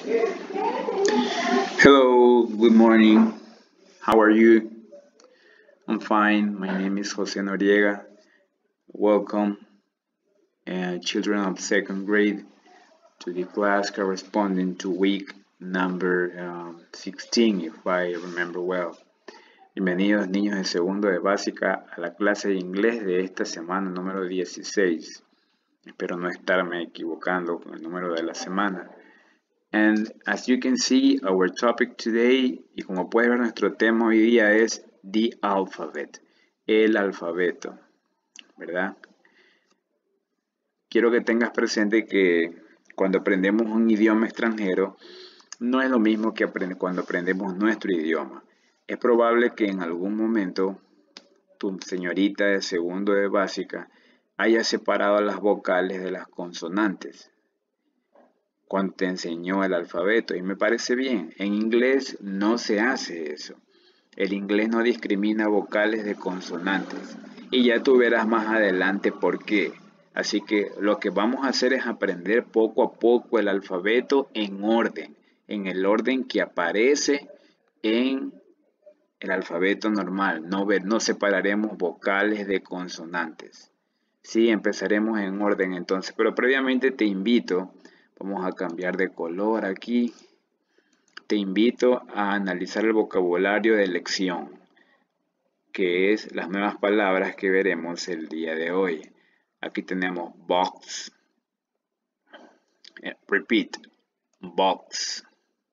Hello, good morning. How are you? I'm fine. My name is Jose Noriega. Welcome, children of second grade, to the class corresponding to week number 16, if I remember well. Bienvenidos, niños de segundo de básica, a la clase de inglés de esta semana número 16. Espero no estarme equivocando con el número de la semana. And as you can see, our topic today, y como puedes ver, nuestro tema hoy día es the alphabet, el alfabeto, ¿verdad? Quiero que tengas presente que cuando aprendemos un idioma extranjero, no es lo mismo que cuando aprendemos nuestro idioma. Es probable que en algún momento tu señorita de segundo de básica haya separado las vocales de las consonantes cuando te enseñó el alfabeto, y me parece bien. En inglés no se hace eso. El inglés no discrimina vocales de consonantes, y ya tú verás más adelante por qué. Así que lo que vamos a hacer es aprender poco a poco el alfabeto en orden, en el orden que aparece en el alfabeto normal. No separaremos vocales de consonantes. Sí, empezaremos en orden entonces, pero previamente te invito. Vamos a cambiar de color aquí. Te invito a analizar el vocabulario de lección, que es las nuevas palabras que veremos el día de hoy. Aquí tenemos box. Repeat. Box.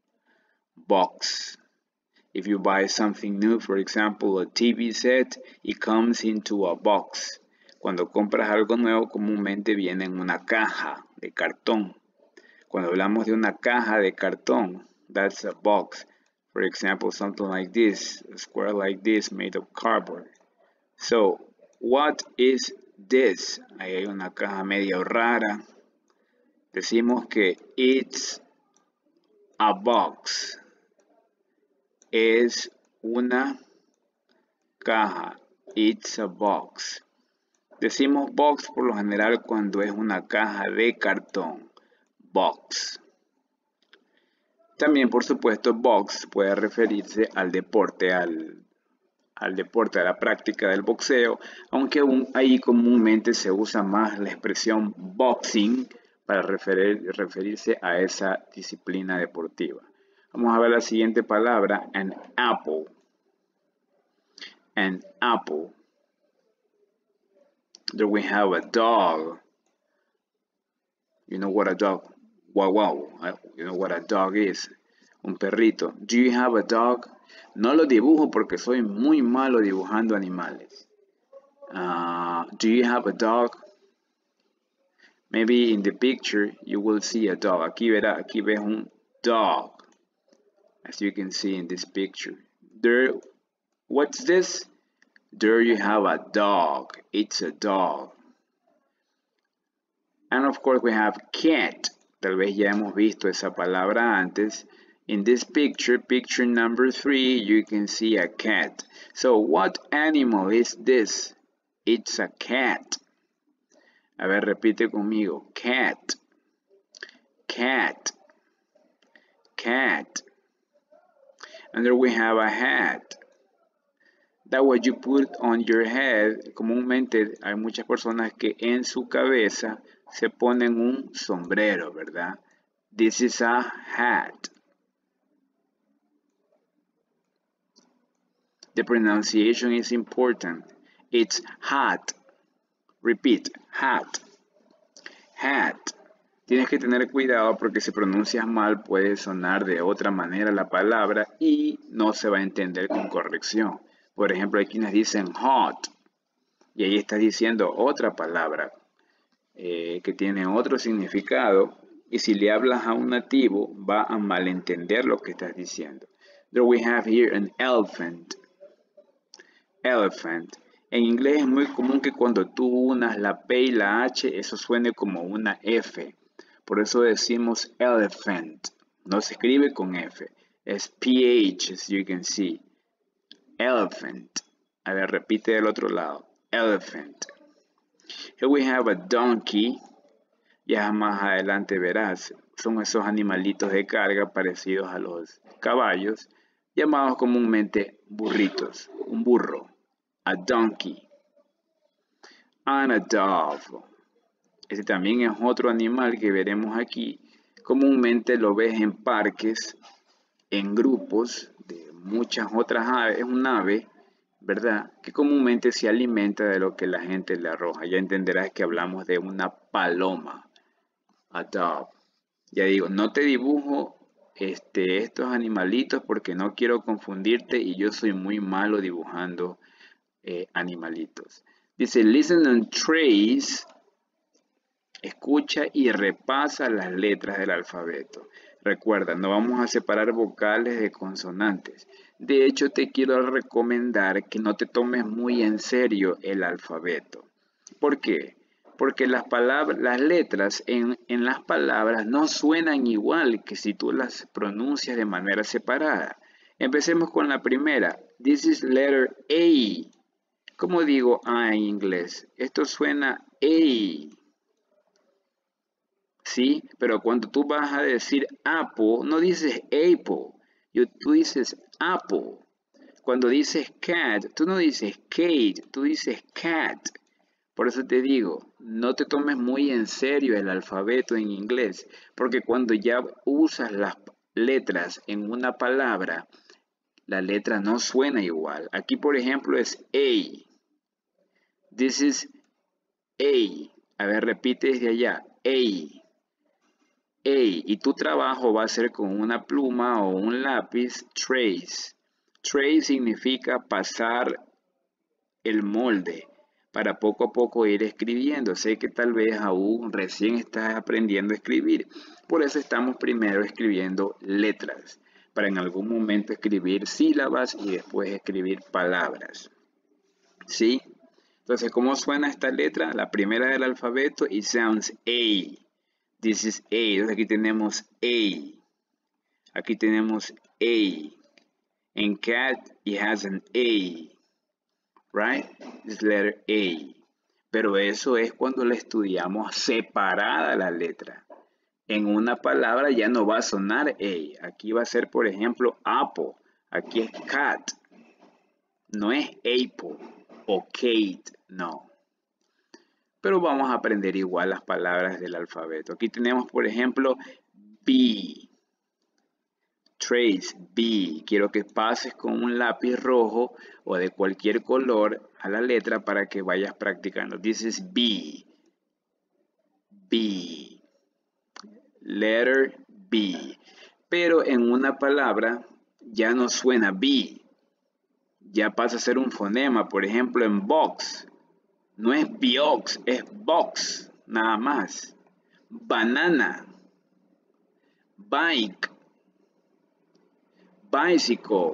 Box. If you buy something new, for example, a TV set, it comes into a box. Cuando compras algo nuevo, comúnmente viene en una caja de cartón. Cuando hablamos de una caja de cartón, that's a box. For example, something like this, a square like this made of cardboard. So, what is this? Ahí hay una caja medio rara. Decimos que it's a box. Es una caja. It's a box. Decimos box por lo general cuando es una caja de cartón. Box. También, por supuesto, box puede referirse al deporte, al deporte, a la práctica del boxeo, aunque ahí comúnmente se usa más la expresión boxing para referirse a esa disciplina deportiva. Vamos a ver la siguiente palabra, an apple. An apple. There we have a dog. You know what a dog? Wow, you know what a dog is. Un perrito. Do you have a dog? No lo dibujo porque soy muy malo dibujando animales. Do you have a dog? Maybe in the picture you will see a dog. Aquí ves un dog. As you can see in this picture. What's this? There you have a dog. It's a dog. And of course we have cat. Tal vez ya hemos visto esa palabra antes. In this picture, picture number 3, you can see a cat. So what animal is this? It's a cat. A ver, repite conmigo. Cat. Cat. Cat. And there we have a hat. That what you put on your head. Comúnmente hay muchas personas que en su cabeza se ponen un sombrero, ¿verdad? This is a hat. The pronunciation is important. It's hat. Repeat, hat. Hat. Tienes que tener cuidado porque si pronuncias mal puede sonar de otra manera la palabra y no se va a entender con corrección. Por ejemplo, hay quienes dicen hot y ahí estás diciendo otra palabra que tiene otro significado, y si le hablas a un nativo va a malentender lo que estás diciendo. There we have here an elephant. Elephant. En inglés es muy común que cuando tú unas la P y la H, eso suene como una F. Por eso decimos elephant. No se escribe con F. Es PH, as you can see. Elephant. A ver, repite del otro lado. Elephant. Here we have a donkey. Ya más adelante verás. son esos animalitos de carga parecidos a los caballos, llamados comúnmente burritos. Un burro, a donkey, and a dove. Este también es otro animal que veremos aquí. Comúnmente lo ves en parques, en grupos de muchas otras aves. Es un ave, ¿verdad?, que comúnmente se alimenta de lo que la gente le arroja. Ya entenderás que hablamos de una paloma, a dove. Ya digo, no te dibujo estos animalitos porque no quiero confundirte y yo soy muy malo dibujando animalitos. Dice, listen and trace. Escucha y repasa las letras del alfabeto. Recuerda, no vamos a separar vocales de consonantes. De hecho, te quiero recomendar que no te tomes muy en serio el alfabeto. ¿Por qué? Porque las letras en las palabras no suenan igual que si tú las pronuncias de manera separada. Empecemos con la primera. This is letter A. ¿Cómo digo A en inglés? Esto suena A. ¿Sí? Pero cuando tú vas a decir apple, no dices apple, tú dices apple. Cuando dices cat, tú no dices Kate, tú dices cat. Por eso te digo, no te tomes muy en serio el alfabeto en inglés, porque cuando ya usas las letras en una palabra, la letra no suena igual. Aquí, por ejemplo, es A. This is A. A ver, repite desde allá. A. Y tu trabajo va a ser con una pluma o un lápiz, trace. Trace significa pasar el molde para poco a poco ir escribiendo. Sé que tal vez aún recién estás aprendiendo a escribir. Por eso estamos primero escribiendo letras, para en algún momento escribir sílabas y después escribir palabras. ¿Sí? Entonces, ¿cómo suena esta letra? La primera del alfabeto, it sounds A. This is A. Entonces aquí tenemos A. Aquí tenemos A. En cat, it has an A. Right? This letter A. Pero eso es cuando la estudiamos separada la letra. En una palabra ya no va a sonar A. Aquí va a ser, por ejemplo, apple. Aquí es cat. No es apple o Kate. No. Pero vamos a aprender igual las palabras del alfabeto. Aquí tenemos, por ejemplo, B. Trace, B. Quiero que pases con un lápiz rojo o de cualquier color a la letra para que vayas practicando. This is B. B. Letter B. Pero en una palabra ya no suena B. Ya pasa a ser un fonema. Por ejemplo, en box. No es box, es box, nada más. Banana, bike, bicycle.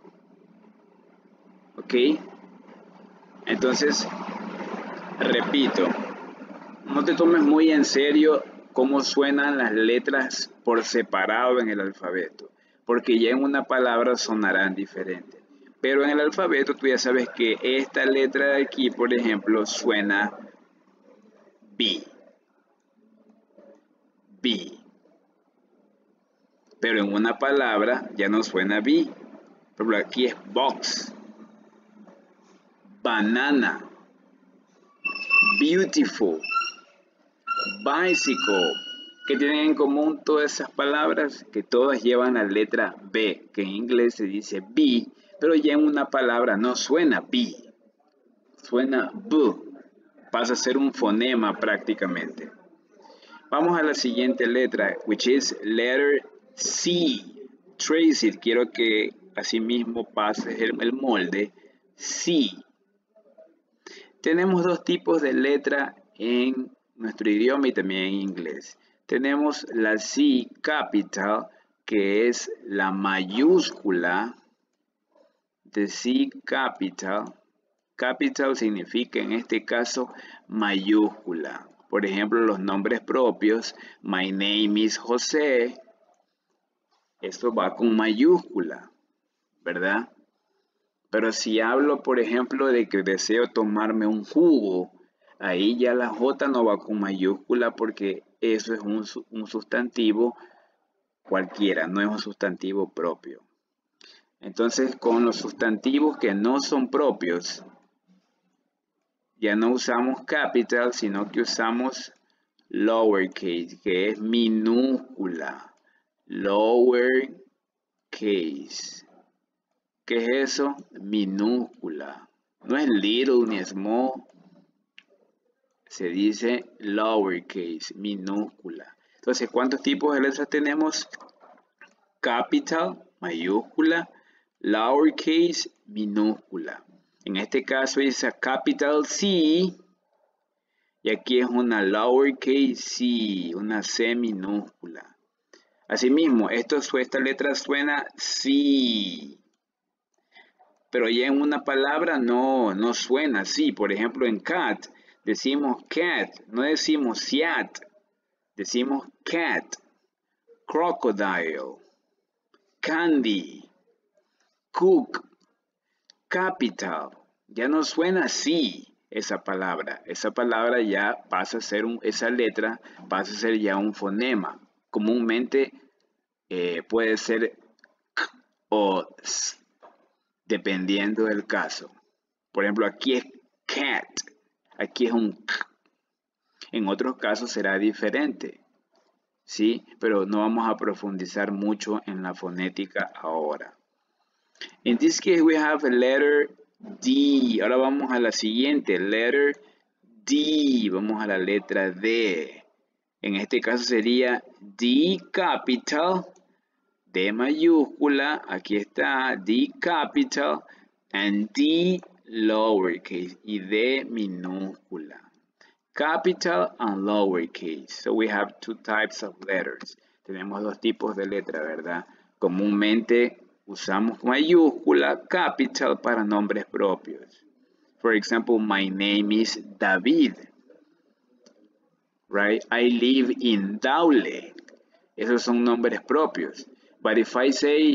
¿Ok? Entonces, repito, no te tomes muy en serio cómo suenan las letras por separado en el alfabeto, porque ya en una palabra sonarán diferentes. Pero en el alfabeto tú ya sabes que esta letra de aquí, por ejemplo, suena B. B. Pero en una palabra ya no suena B. Por ejemplo, aquí es box. Banana. Beautiful. Bicycle. ¿Qué tienen en común todas esas palabras? Que todas llevan la letra B, que en inglés se dice B, pero ya en una palabra no suena B, suena B, pasa a ser un fonema prácticamente. Vamos a la siguiente letra, which is letter C. Trace it, quiero que asimismo pases el molde, C. Tenemos dos tipos de letra en nuestro idioma y también en inglés. Tenemos la C capital, que es la mayúscula de C capital. Capital significa en este caso mayúscula. Por ejemplo, los nombres propios, my name is José. Esto va con mayúscula, ¿verdad? Pero si hablo, por ejemplo, de que deseo tomarme un jugo, Ahí ya la J no va con mayúscula porque eso es un sustantivo cualquiera, no es un sustantivo propio. Entonces, con los sustantivos que no son propios, ya no usamos capital, sino que usamos lowercase, que es minúscula. Lowercase. ¿Qué es eso? Minúscula. No es little ni small. Se dice lowercase, minúscula. Entonces, ¿cuántos tipos de letras tenemos? Capital, mayúscula, lowercase, minúscula. En este caso es a capital C y aquí es una lowercase c, una C minúscula. Asimismo, esta letra suena C, pero ya en una palabra no suena así. Por ejemplo, en cat decimos cat, no decimos ciat, decimos cat. Crocodile, candy, cook, capital. Ya no suena así esa palabra. Esa palabra ya pasa a ser esa letra pasa a ser ya un fonema. Comúnmente puede ser k o s, dependiendo del caso. Por ejemplo, aquí es cat, aquí es un k. En otros casos será diferente, ¿sí? Pero no vamos a profundizar mucho en la fonética ahora. In this case we have a letter D. Ahora vamos a la siguiente, letter D. Vamos a la letra D. En este caso sería D capital, D mayúscula, aquí está, D capital, and D lowercase, y D minúscula. Capital and lowercase. So we have two types of letters. Tenemos dos tipos de letra, ¿verdad? Comúnmente usamos mayúscula, capital, para nombres propios. For example, my name is David. Right? I live in Daule. Esos son nombres propios. But if I say,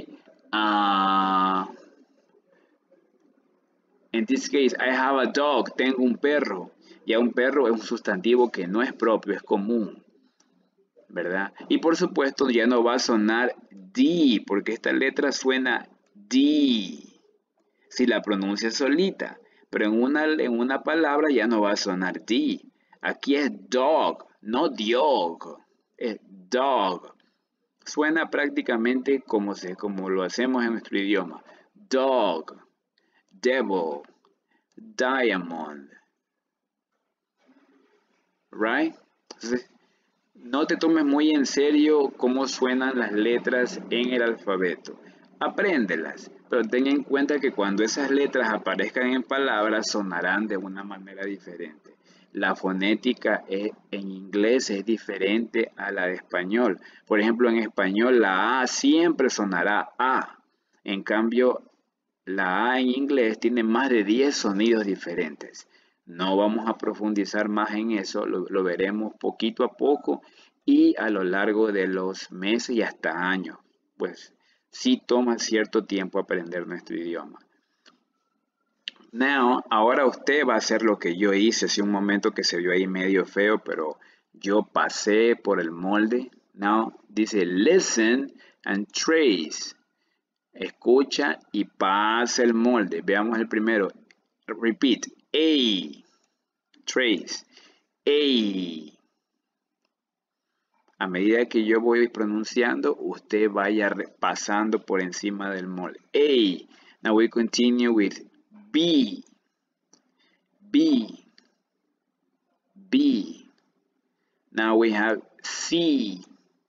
in this case, I have a dog, tengo un perro. Ya un perro es un sustantivo que no es propio, es común, ¿verdad? Y por supuesto ya no va a sonar D, porque esta letra suena D si la pronuncia solita, pero en una palabra ya no va a sonar D. Aquí es dog, no diog, es dog. Suena prácticamente como lo hacemos en nuestro idioma. Dog, devil, diamond. Right? Entonces, no te tomes muy en serio cómo suenan las letras en el alfabeto. Apréndelas, pero ten en cuenta que cuando esas letras aparezcan en palabras sonarán de una manera diferente. La fonética en inglés es diferente a la de español. Por ejemplo, en español la A siempre sonará A. En cambio, la A en inglés tiene más de 10 sonidos diferentes. No vamos a profundizar más en eso, lo veremos poquito a poco y a lo largo de los meses y hasta años. Pues sí toma cierto tiempo aprender nuestro idioma. Now, ahora usted va a hacer lo que yo hice hace un momento que se vio ahí medio feo, pero yo pasé por el molde. Now, dice listen and trace. Escucha y pasa el molde. Veamos el primero. Repeat. A. Trace. A. A medida que yo voy pronunciando, usted vaya pasando por encima del molde. A. Now we continue with B. B. B. Now we have C.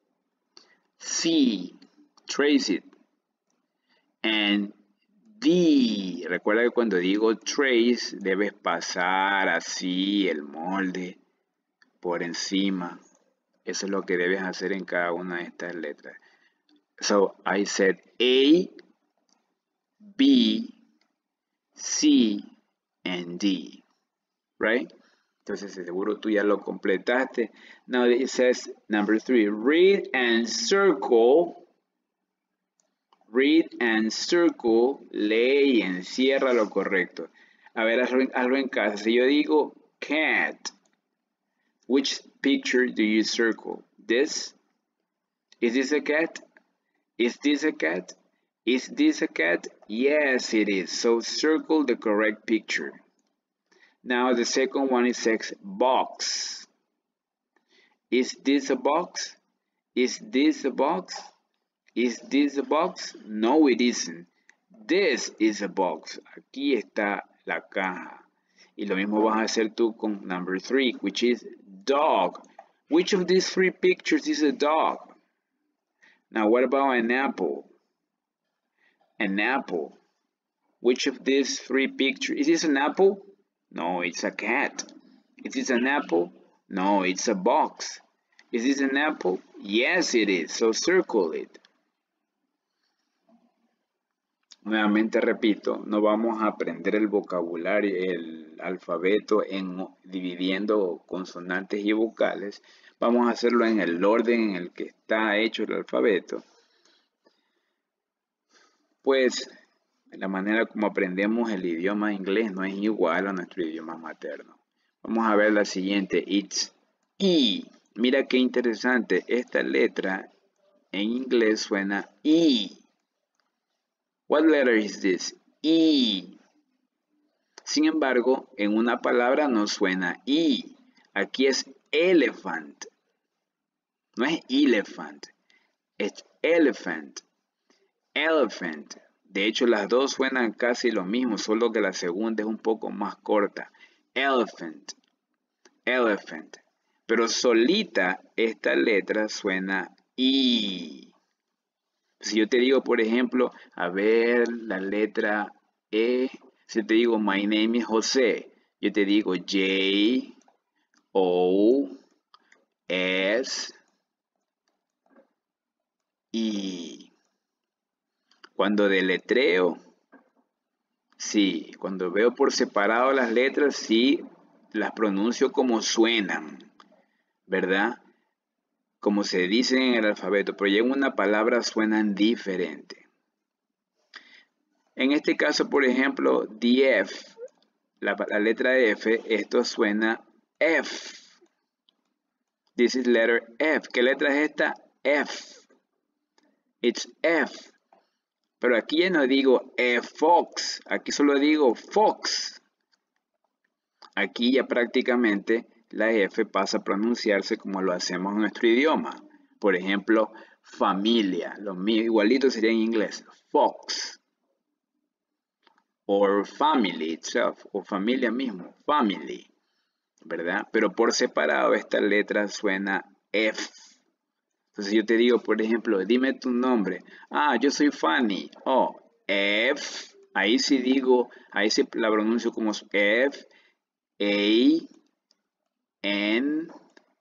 C. Trace it. And D. Recuerda que cuando digo trace, debes pasar así el molde por encima. Eso es lo que debes hacer en cada una de estas letras. So, I said A, B, C, and D. Right? Entonces, seguro tú ya lo completaste. Now, it says, number 3, read and circle. Read and circle, lee y encierra lo correcto. A ver, hazlo en casa. Si yo digo cat. Which picture do you circle? This? Is this a cat? Is this a cat? Is this a cat? Yes, it is. So circle the correct picture. Now the second one is box. Is this a box? Is this a box? Is this a box? No, it isn't. This is a box. Aquí está la caja. Y lo mismo vas a hacer tú con number 3, which is dog. Which of these 3 pictures is a dog? Now, what about an apple? An apple. Which of these 3 pictures? Is this an apple? No, it's a cat. Is this an apple? No, it's a box. Is this an apple? Yes, it is. So circle it. Nuevamente repito, no vamos a aprender el vocabulario, el alfabeto dividiendo consonantes y vocales. Vamos a hacerlo en el orden en el que está hecho el alfabeto. Pues la manera como aprendemos el idioma inglés no es igual a nuestro idioma materno. Vamos a ver la siguiente. It's E. Mira qué interesante. Esta letra en inglés suena E. What letter is this? E. Sin embargo, en una palabra no suena E. Aquí es elephant. No es elephant. Es elephant. Elephant. De hecho, las dos suenan casi lo mismo, solo que la segunda es un poco más corta. Elephant. Elephant. Pero solita esta letra suena E. Si yo te digo, por ejemplo, a ver la letra E, si te digo, my name is José, yo te digo J, O, S, E. Cuando deletreo, sí, cuando veo por separado las letras, sí, las pronuncio como suenan, ¿verdad? Como se dice en el alfabeto, pero ya en una palabra suenan diferente. En este caso, por ejemplo, the F, la letra F, esto suena F. This is letter F. ¿Qué letra es esta? F. It's F. Pero aquí ya no digo fox, aquí solo digo fox. Aquí ya prácticamente la F pasa a pronunciarse como lo hacemos en nuestro idioma. Por ejemplo, familia. Lo mismo, igualito sería en inglés. Fox. O family itself. O familia mismo. Family. ¿Verdad? Pero por separado esta letra suena F. Entonces yo te digo, por ejemplo, dime tu nombre. Ah, yo soy Fanny. Oh, F. Ahí sí digo, ahí sí la pronuncio como F, A, N,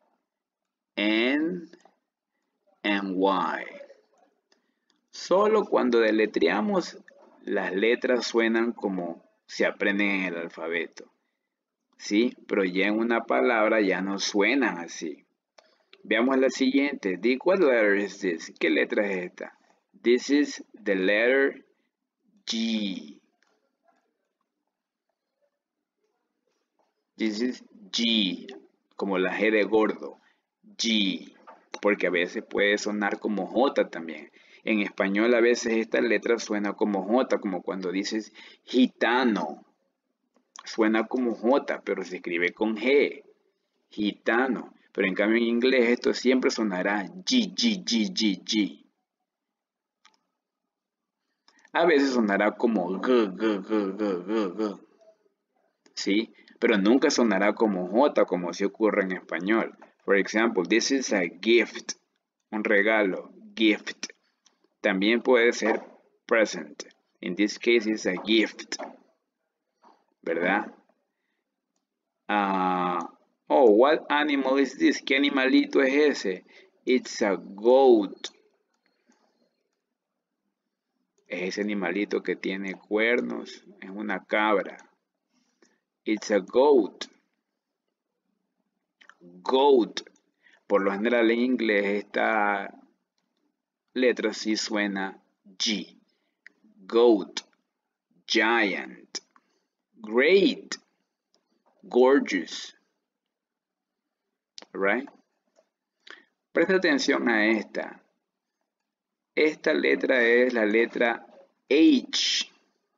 N, and Y. Solo cuando deletreamos, las letras suenan como se aprenden en el alfabeto. ¿Sí? Pero ya en una palabra ya no suenan así. Veamos la siguiente. What letter is this? ¿Qué letra es esta? This is the letter G. This is G. Como la G de gordo. G. Porque a veces puede sonar como J también. En español a veces esta letra suena como J, como cuando dices gitano. Suena como J, pero se escribe con G. Gitano. Pero en cambio en inglés esto siempre sonará G, G, G, G, G. A veces sonará como G, G, G, G, G, G. ¿Sí? Pero nunca sonará como J, como si ocurre en español. For example, this is a gift. Un regalo. Gift. También puede ser present. In this case, it's a gift. ¿Verdad? Oh, what animal is this? ¿Qué animalito es ese? It's a goat. Es ese animalito que tiene cuernos. Es una cabra. It's a goat. Goat. Por lo general en inglés esta letra sí suena G. Goat. Giant. Great. gorgeous. Right? Presta atención a esta. Esta letra es la letra H.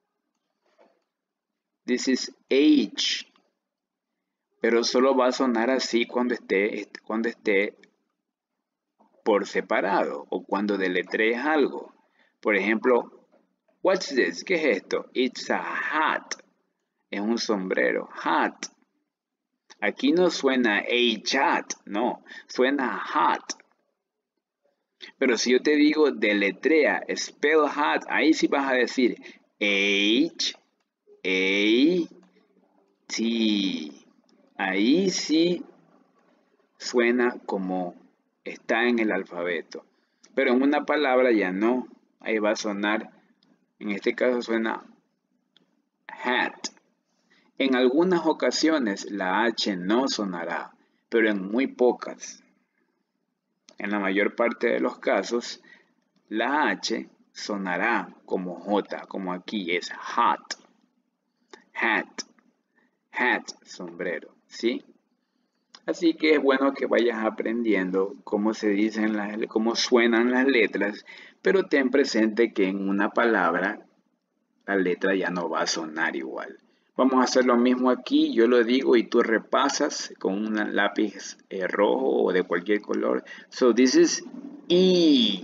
This is H. Pero solo va a sonar así cuando esté por separado o cuando deletrees algo. Por ejemplo, what's this? ¿Qué es esto? It's a hat. Es un sombrero. Hat. Aquí no suena a chat, no. Suena hat. Pero si yo te digo deletrea, spell hat, ahí sí vas a decir H, A, T. Ahí sí suena como está en el alfabeto. Pero en una palabra ya no. Ahí va a sonar, en este caso suena hat. En algunas ocasiones la H no sonará, pero en muy pocas. En la mayor parte de los casos, la H sonará como J, como aquí es hot. Hat. Hat, sombrero, ¿sí? Así que es bueno que vayas aprendiendo cómo se dicen cómo suenan las letras, pero ten presente que en una palabra la letra ya no va a sonar igual. Vamos a hacer lo mismo aquí, yo lo digo y tú repasas con un lápiz rojo o de cualquier color. So this is E.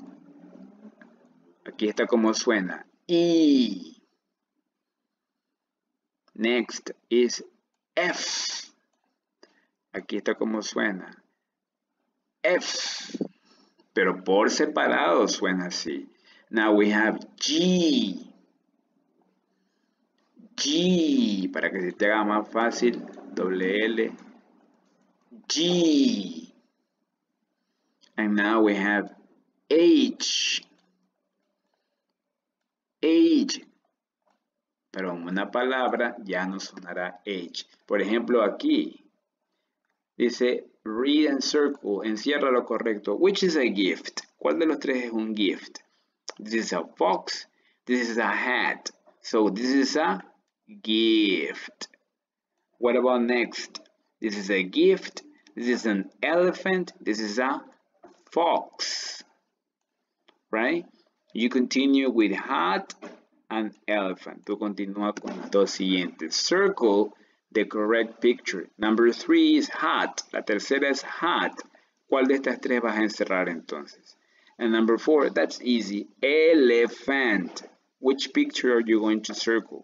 Aquí está como suena. E. Next is F. Aquí está como suena. F. Pero por separado suena así. Now we have G. G. Para que se te haga más fácil, doble L. G. And now we have H. H. Pero en una palabra ya no sonará H. Por ejemplo, aquí dice read and circle, encierra lo correcto. Which is a gift? ¿Cuál de los tres es un gift? This is a fox. This is a hat. So this is a gift. What about next? This is a gift. This is an elephant. This is a fox. Right? You continue with hat and elephant. Tú continúa con las dos siguientes. Circle the correct picture. Number 3 is hat. La tercera es hat. ¿Cuál de estas tres vas a encerrar entonces? And number 4, that's easy. Elephant. Which picture are you going to circle?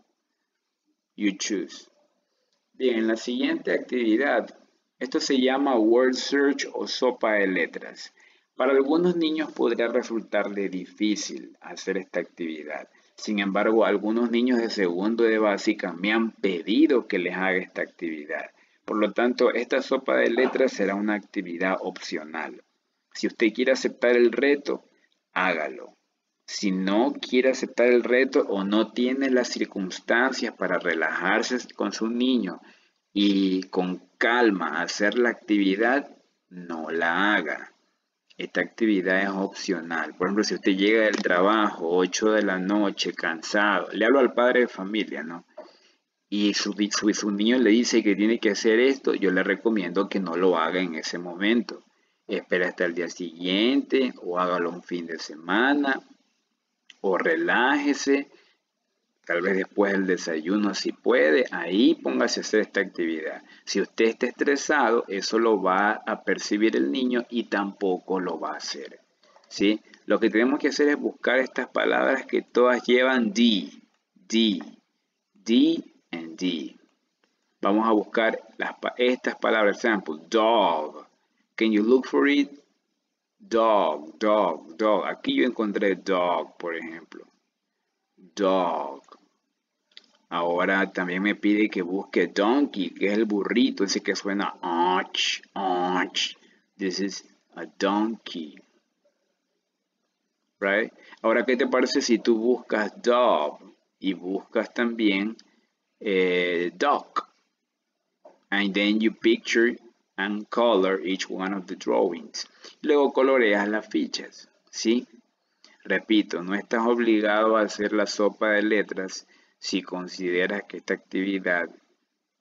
You choose. Bien, la siguiente actividad. Esto se llama word search o sopa de letras. Para algunos niños podría resultarle difícil hacer esta actividad. Sin embargo, algunos niños de segundo de básica me han pedido que les haga esta actividad. Por lo tanto, esta sopa de letras será una actividad opcional. Si usted quiere aceptar el reto, hágalo. Si no quiere aceptar el reto o no tiene las circunstancias para relajarse con su niño y con calma hacer la actividad, no la haga. Esta actividad es opcional. Por ejemplo, si usted llega del trabajo, 8 de la noche, cansado, le hablo al padre de familia, ¿no? Y su niño le dice que tiene que hacer esto, yo le recomiendo que no lo haga en ese momento. Espera hasta el día siguiente, o hágalo un fin de semana, o relájese, tal vez después del desayuno si puede, ahí póngase a hacer esta actividad. Si usted está estresado, eso lo va a percibir el niño y tampoco lo va a hacer, ¿sí? Lo que tenemos que hacer es buscar estas palabras que todas llevan D, D, D and D. Vamos a buscar estas palabras, example, dog. Can you look for it? Dog, dog, dog. Aquí yo encontré dog, por ejemplo. Dog. Ahora también me pide que busque donkey, que es el burrito, ese que suena arch, arch. This is a donkey. Right? Ahora, ¿qué te parece si tú buscas dog y buscas también duck? And then you picture and color each one of the drawings. Luego coloreas las fichas, ¿sí? Repito, no estás obligado a hacer la sopa de letras si consideras que esta actividad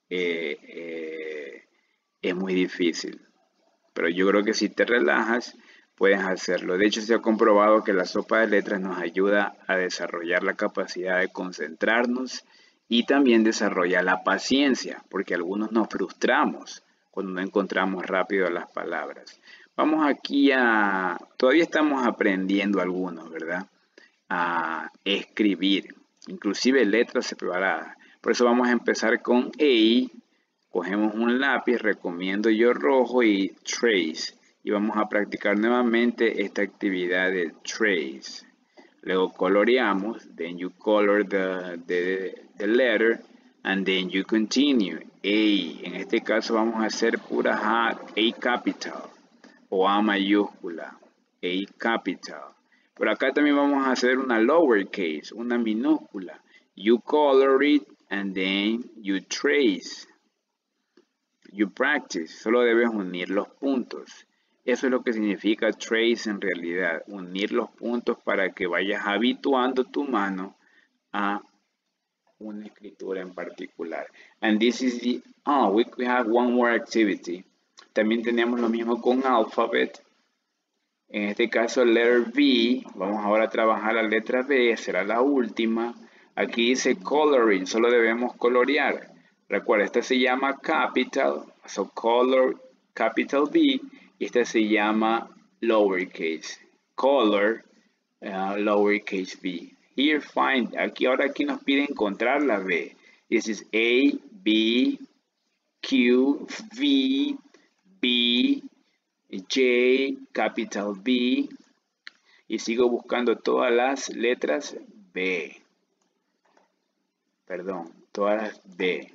es muy difícil. Pero yo creo que si te relajas, puedes hacerlo. De hecho, se ha comprobado que la sopa de letras nos ayuda a desarrollar la capacidad de concentrarnos y también desarrollar la paciencia, porque algunos nos frustramos cuando no encontramos rápido las palabras. Vamos aquí todavía estamos aprendiendo algunos, ¿verdad? A escribir, inclusive letras separadas. Por eso vamos a empezar con A. Cogemos un lápiz, recomiendo yo rojo y trace. Y vamos a practicar nuevamente esta actividad de trace. Luego coloreamos, then you color the letter, and then you continue. A, en este caso vamos a hacer pura A capital o A mayúscula, A capital. Pero acá también vamos a hacer una lowercase, una minúscula. You color it and then you trace. You practice. Solo debes unir los puntos. Eso es lo que significa trace en realidad. Unir los puntos para que vayas habituando tu mano a una escritura en particular. And this is we have one more activity. También tenemos lo mismo con alphabet. En este caso, letter B. Vamos ahora a trabajar la letra B. Será la última. Aquí dice coloring. Solo debemos colorear. Recuerda, esta se llama capital. So, color capital B. Y esta se llama lowercase. Color lowercase b. Here, find. Ahora nos pide encontrar la B. This is A, B, Q, V, B, J, capital B, y sigo buscando todas las letras B. Perdón, todas las B.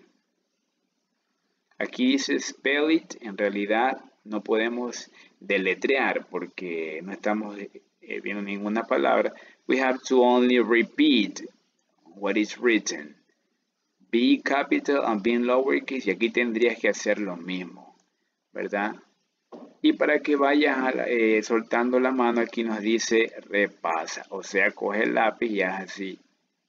Aquí dice spell it, en realidad no podemos deletrear porque no estamos viendo ninguna palabra. We have to only repeat what is written. B capital and B lowercase, y aquí tendrías que hacer lo mismo, ¿verdad? Y para que vayas soltando la mano, aquí nos dice repasa, o sea, coge el lápiz y haz así.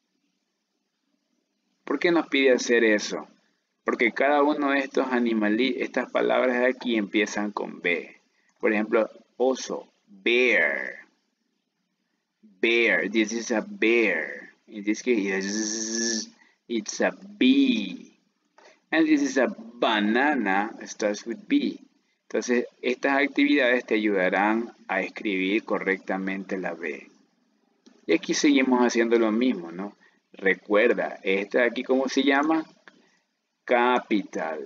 ¿Por qué nos pide hacer eso? Porque cada uno de estos estas palabras de aquí empiezan con B. Por ejemplo, oso, bear. Bear, this is a bear. In this case, it's a bee. And this is a banana, starts with B. Entonces, estas actividades te ayudarán a escribir correctamente la B. Y aquí seguimos haciendo lo mismo, ¿no? Recuerda, esta de aquí, ¿cómo se llama? Capital.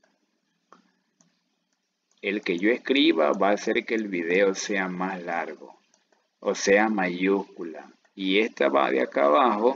El que yo escriba va a hacer que el video sea más largo, o sea, mayúscula. Y esta va de acá abajo,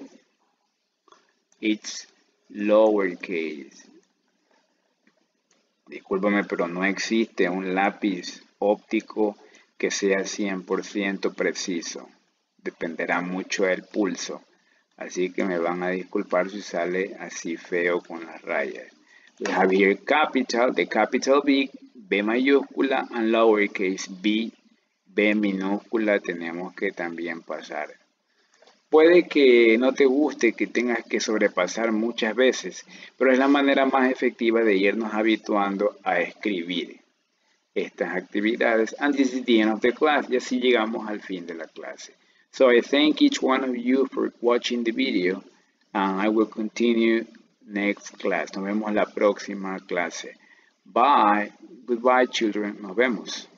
it's lowercase. Discúlpame, pero no existe un lápiz óptico que sea 100% preciso. Dependerá mucho del pulso. Así que me van a disculpar si sale así feo con las rayas. We have here capital, the capital B, B mayúscula, and lowercase b, B minúscula tenemos que también pasar. Puede que no te guste, que tengas que sobrepasar muchas veces, pero es la manera más efectiva de irnos habituando a escribir estas actividades. And this is the end of the class. Y así llegamos al fin de la clase. So I thank each one of you for watching the video, and I will continue next class. Nos vemos la próxima clase. Bye. Goodbye, children. Nos vemos.